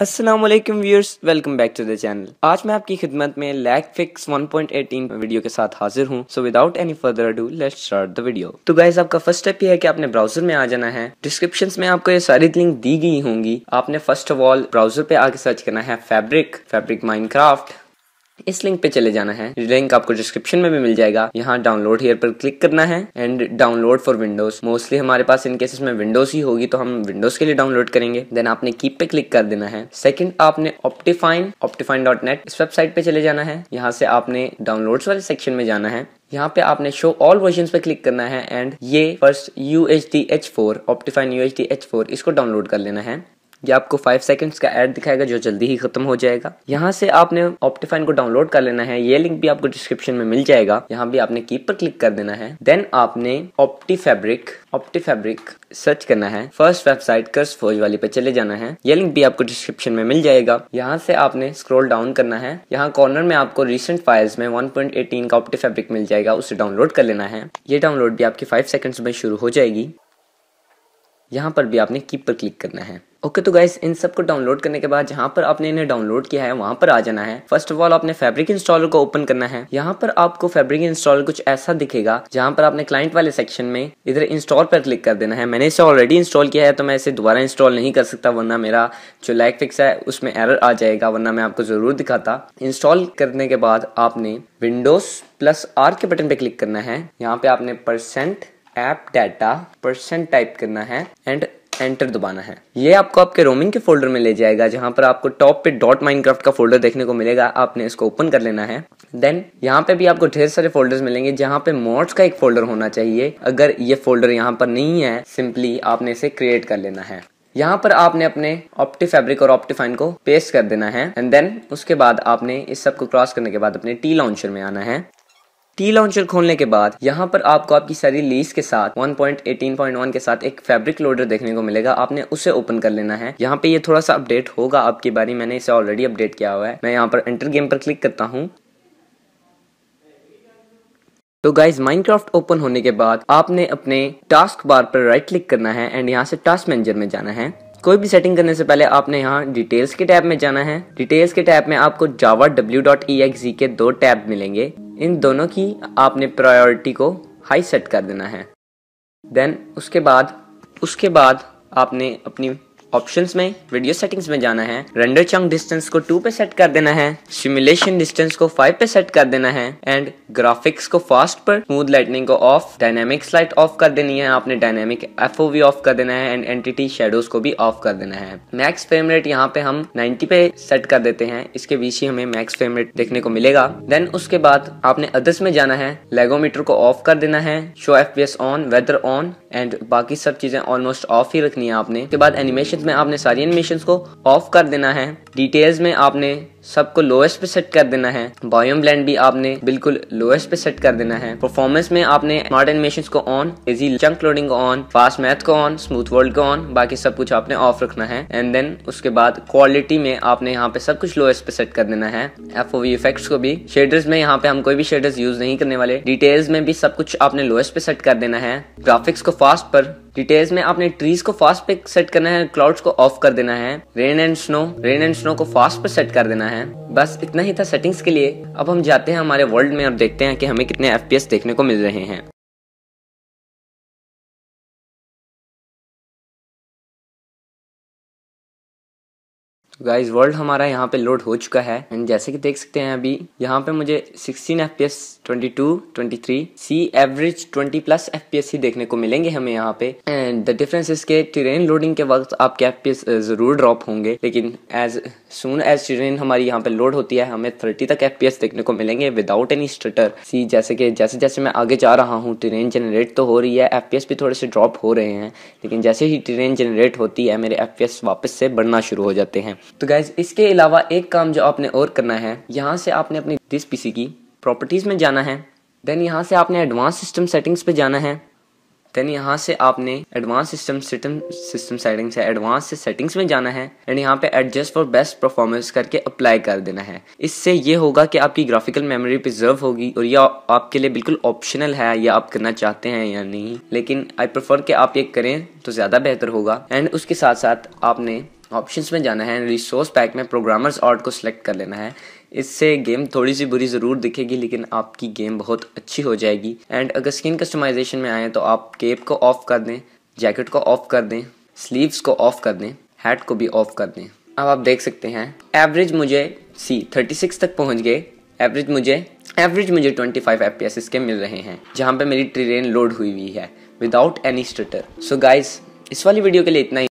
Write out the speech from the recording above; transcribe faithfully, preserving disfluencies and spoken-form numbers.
अस्सलाम वालेकुम viewers, welcome back to the channel. आज मैं आपकी खिदमत में lag fix one point eighteen video के साथ हाजिर हूं। So without any further ado let's start the video. तो गाइस, आपका फर्स्ट स्टेप ये है कि आपने ब्राउजर में आ जाना है। डिस्क्रिप्शंस में आपको ये सारी लिंक दी गई होंगी। आपने फर्स्ट ऑफ ऑल ब्राउजर पे आके सर्च करना है फैब्रिक फैब्रिक माइनक्राफ्ट। इस लिंक पे चले जाना है। लिंक आपको डिस्क्रिप्शन में भी मिल जाएगा। यहाँ डाउनलोड हियर पर क्लिक करना है and download for Windows. Mostly हमारे पास इन केसेस में विंडोज ही होगी, तो हम विंडोज के लिए डाउनलोड करेंगे। देन आपने कीप पे क्लिक कर देना है। सेकंड, आपने ऑप्टिफाइन ऑप्टिफाइन डॉट नेट इस वेबसाइट पे चले जाना है। यहाँ से आपने डाउनलोड्स वाले सेक्शन में जाना है। यहाँ पे आपने शो ऑल वर्जन पे क्लिक करना है एंड ये first U H D H four OptiFine U H D H four इसको डाउनलोड कर लेना है। ये आपको फाइव सेकंड्स का ऐड दिखाएगा जो जल्दी ही खत्म हो जाएगा। यहाँ से आपने ऑप्टिफाइन को डाउनलोड कर लेना है। ये लिंक भी आपको डिस्क्रिप्शन में मिल जाएगा। यहाँ भी आपने कीप पर क्लिक कर देना है। देन आपने OptiFabric OptiFabric search करना है। फर्स्ट वेबसाइट कर्स फौज वाली पे चले जाना है। ये लिंक भी आपको डिस्क्रिप्शन में मिल जाएगा। यहाँ से आपने स्क्रॉल डाउन करना है। यहाँ कॉर्नर में आपको रिसेंट फाइल्स में वन पॉइंट एटीन का ऑप्टी फैब्रिक मिल जाएगा, उसे डाउनलोड कर लेना है। ये डाउनलोड भी आपकी फाइव सेकंड्स में शुरू हो जाएगी। यहाँ पर भी आपने कीप पर क्लिक करना है। ओके okay, तो गाइस, इन सब को डाउनलोड करने के बाद जहाँ पर आपने इन्हें डाउनलोड किया है वहाँ पर आ जाना है। फर्स्ट ऑफ ऑल आपने फैब्रिक इंस्टॉलर को ओपन करना है। यहाँ पर आपको फैब्रिक इंस्टॉलर कुछ ऐसा दिखेगा, जहाँ पर आपने क्लाइंट वाले सेक्शन में इधर इंस्टॉल पर क्लिक कर देना है। मैंने इसे ऑलरेडी इंस्टॉल किया है तो मैं इसे दोबारा इंस्टॉल नहीं कर सकता, वरना मेरा जो लैग फिक्स है उसमें एरर आ जाएगा, वरना मैं आपको जरूर दिखाता। इंस्टॉल करने के बाद आपने विंडोज प्लस आर के बटन पे क्लिक करना है। यहाँ पे आपने percent app data percent type करना है एंड एंटर दबाना है। ये आपको आपके रोमिंग के फोल्डर में ले जाएगा, जहां पर आपको टॉप पे डॉट माइनक्राफ्ट का फोल्डर देखने को मिलेगा। आपने इसको ओपन कर लेना है। देन यहाँ पे भी आपको ढेर सारे फोल्डर्स मिलेंगे, जहां पे मॉड्स का एक फोल्डर होना चाहिए। अगर ये फोल्डर यहाँ पर नहीं है, सिंपली आपने इसे क्रिएट कर लेना है। यहाँ पर आपने अपने ऑप्टी फैब्रिक और ऑप्टिफाइन को पेस्ट कर देना है एंड देन उसके बाद आपने इस सब को क्रॉस करने के बाद अपने टी लॉन्चर में आना है। टी लॉन्चर खोलने के बाद यहाँ पर आपको आपकी सारी लीज के साथ one point eighteen point one के साथ एक फैब्रिक लोडर देखने को मिलेगा। आपने उसे ओपन कर लेना है। यहाँ पे ये थोड़ा सा अपडेट होगा आपकी बारी, मैंने इसे ऑलरेडी अपडेट किया हुआ है। मैं यहाँ पर एंटर गेम पर क्लिक करता हूँ। तो गाइज, माइनक्राफ्ट ओपन होने के बाद आपने अपने टास्क बार पर राइट क्लिक करना है एंड यहाँ से टास्क मैनेजर में जाना है। कोई भी सेटिंग करने से पहले आपने यहाँ डिटेल्स के टैब में जाना है। डिटेल्स के टैब में आपको Java W dot E X E के दो टैब मिलेंगे। इन दोनों की आपने प्रायोरिटी को हाई सेट कर देना है। देन उसके बाद उसके बाद आपने अपनी ऑप्शंस में वीडियो सेटिंग्स में जाना है। रेंडर चंक डिस्टेंस को टू पे सेट कर देना है। सिमुलेशन डिस्टेंस को फाइव पे सेट कर देना है एंड ग्राफिक्स को फास्ट पर, स्मूथ लाइटनिंग को ऑफ, डायनामिक स्लाइड ऑफ कर देनी है। आपने डायनामिक एफओवी ऑफ कर देना है एंड एंटिटी शेडोज को भी ऑफ कर देना है। मैक्स फ्रेम रेट यहाँ पे हम नाइंटी पे सेट कर देते हैं। इसके बीच ही हमें मैक्स फ्रेम रेट देखने को मिलेगा। देन उसके बाद आपने अदर्स में जाना है। लेगोमीटर को ऑफ कर देना है। Show FPS on, weather on and बाकी सब चीजें ऑलमोस्ट ऑफ ही रखनी है आपने। उसके बाद एनिमेशन में आपने सारी एनिमेशंस को ऑफ कर देना है। डिटेल्स में आपने सबको लोएस्ट पे सेट कर देना है। बायोम ब्लेंड भी आपने बिल्कुल लोएस्ट पे सेट कर देना है। परफॉर्मेंस में आपने स्मार्ट एनिमेशंस को ऑन, इजी चंक लोडिंग को ऑन, फास्ट मैथ को ऑन, स्मूथ वर्ल्ड को ऑन, बाकी सब कुछ आपने ऑफ रखना है। एंड देन उसके बाद क्वालिटी में आपने यहाँ पे सब कुछ लोएस्ट पे सेट कर देना है। एफओवी इफेक्ट्स को भी। शेडर्स में यहाँ पे हम कोई भी शेडर्स यूज नहीं करने वाले। डिटेल्स में भी सब कुछ आपने लोएस्ट पे सेट कर देना है। ग्राफिक्स को फास्ट पर। डिटेल्स में आपने ट्रीज को फास्ट पे सेट करना है। क्लाउड्स को ऑफ कर देना है। Rain and snow rain and snow को फास्ट पे सेट कर देना है। बस इतना ही था सेटिंग्स के लिए। अब हम जाते हैं हमारे वर्ल्ड में और देखते हैं कि हमें कितने एफपीएस देखने को मिल रहे हैं। गाइस, वर्ल्ड हमारा यहाँ पे लोड हो चुका है एंड जैसे कि देख सकते हैं अभी यहाँ पे मुझे sixteen FPS, twenty two, twenty three, see average twenty plus FPS ही देखने को मिलेंगे हमें यहाँ पे। एंड द डिफरेंस इज के टेरेन लोडिंग के वक्त आपके एफपीएस जरूर ड्रॉप होंगे, लेकिन एज सून एज टेरेन हमारी यहाँ पे लोड होती है हमें थर्टी तक एफपीएस देखने को मिलेंगे विदाउट एनी स्टटर। सी जैसे कि जैसे जैसे मैं आगे जा रहा हूँ टेरेन जनरेट तो हो रही है, एफपीएस भी थोड़े से ड्रॉप हो रहे हैं, लेकिन जैसे ही टेरेन जनरेट होती है मेरे एफपीएस वापस से बढ़ना शुरू हो जाते हैं। तो गाइज, इसके अलावा एक काम जो आपने और करना है, यहाँ से आपने अपनी दिस पीसी की प्रॉपर्टीज में जाना है। देन यहाँ से आपने एडवांस सिस्टम सेटिंग्स पे जाना है। देन यहाँ से आपने advance system system system settings है एडवांस से सेटिंग्स में जाना है एंड यहाँ पे एडजस्ट फॉर बेस्ट परफॉर्मेंस करके अप्लाई कर देना है। इससे ये होगा कि आपकी ग्राफिकल मेमोरी प्रिजर्व होगी और यह आपके लिए बिल्कुल ऑप्शनल है, या आप करना चाहते हैं या नहीं, लेकिन आई प्रेफर कि आप ये करें तो ज़्यादा बेहतर होगा। एंड उसके साथ साथ आपने ऑप्शंस में जाना है, रिसोर्स पैक में प्रोग्रामर्स आर्ट को सिलेक्ट कर लेना है। इससे गेम थोड़ी सी बुरी ज़रूर दिखेगी लेकिन आपकी गेम बहुत अच्छी हो जाएगी। एंड अगर स्किन कस्टमाइजेशन में आए तो आप केप को ऑफ कर दें, जैकेट को ऑफ कर दें, स्लीव्स को ऑफ कर दें, हैट को भी ऑफ कर दें। अब आप देख सकते हैं एवरेज मुझे सी थर्टी सिक्स तक पहुंच गए। एवरेज मुझे एवरेज मुझे twenty five F P S इसके मिल रहे हैं जहां पे मेरी ट्रेन लोड हुई हुई है without any stutter. So guys, इस वाली वीडियो के लिए इतना ही।